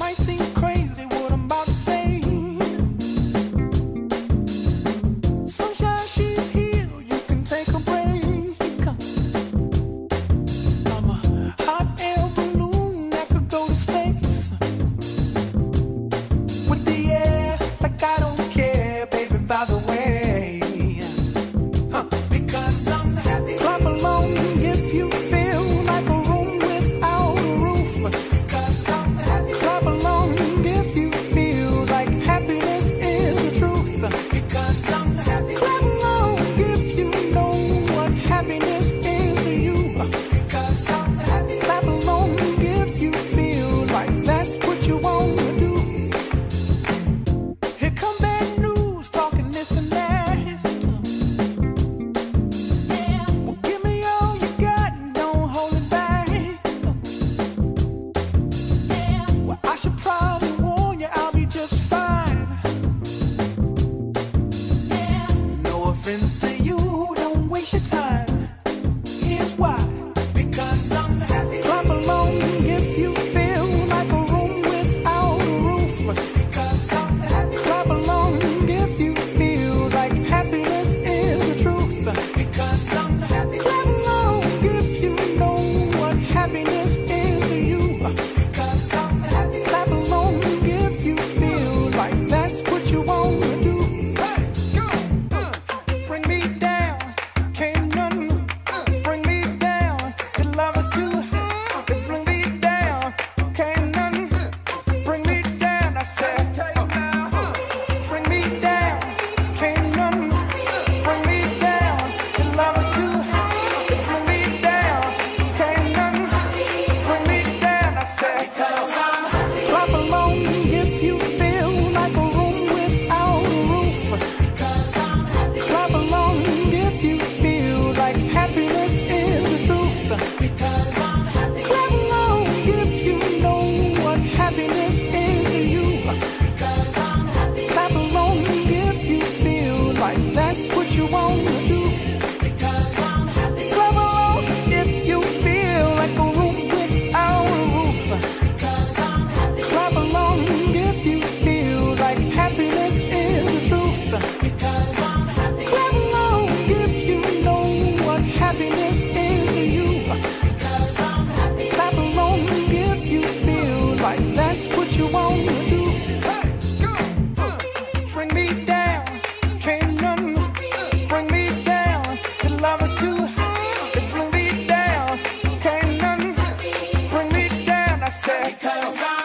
might seem crazy what I'm about to say. Sunshine, she's here, you can take a break. I'm a hot air balloon that could go to space. With the air, like I don't care, baby, by the way. Because I'm happy. Clap along if you feel like a room without a roof. Because I'm happy. Clap along if you feel like happiness is the truth. Because I'm happy. Clap along if you know what happiness is to you. Because I'm happy. Clap along if you feel like that's what you want to do. Here come bad news, talking this and that. Well, give me all you got and don't hold it back. Well, I should probably warn you, I'll be just fine. No offense to you, don't waste your time. Here's why. Because I'm happy. Clap along if you feel like a room without a roof. Because I'm happy. Clap along if you feel like happiness is the truth. Because I'm happy. Clap along if you know what happiness is to you. Because I'm happy. Clap along if you feel like that's what you want to do. Hey, go! Bring me down, can't none bring me down. Your love is too high. Bring me down, can't none bring me down. I said, bring me down, can't none bring me down. Your love is too high. Bring me down, can't none bring me down. I said, clap along if you feel like a room without a roof. Clap along if you feel like happiness is the truth. Clap along if you know what happiness is to you. Clap along if you feel like that's what you want to do. Clap along if you feel like a room without a roof. Clap along if you feel like happiness is the truth. Clap along if you know what happiness is to you. Clap along if you feel like that's what you want to do. Bring me down, can't none bring me down. Your love is too high. Bring me down, can't none bring me down. I said,